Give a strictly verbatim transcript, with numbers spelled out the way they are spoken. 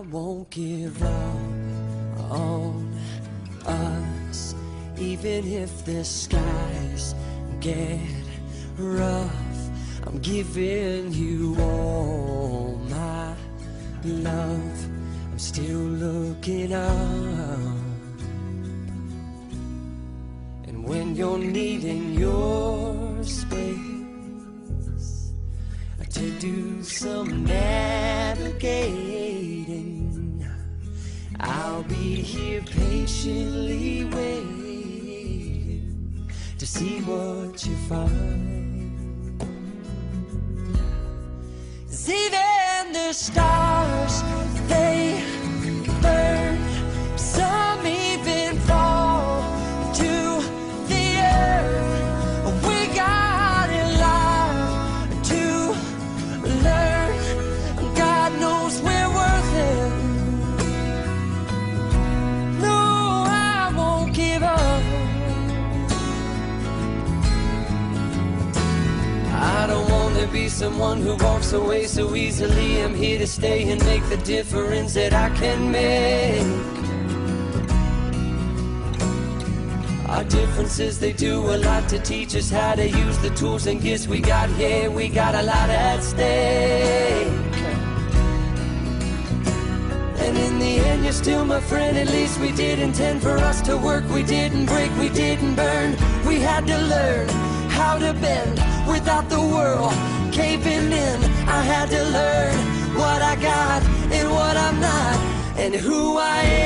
won't give up on us, even if the skies get rough. I'm giving you all my love. I'm still looking up. And when you're needing your space to do some navigating, I'll be here patiently waiting to see what you find. 'Cause even the stars, they burn. Some even fall to the earth. We got in line to learn. God knows we're worth it. No, I won't give up. I don't want to be someone who walks away so easily. I'm here to stay and make the difference that I can make. Our differences, they do a lot to teach us how to use the tools and gifts we got here. We got a lot at stake. And in the end, you're still my friend. At least we did intend for us to work. We didn't break, we didn't burn. We had to learn how to bend without the world caving in. I had to learn what I got and what I'm not, and who I am.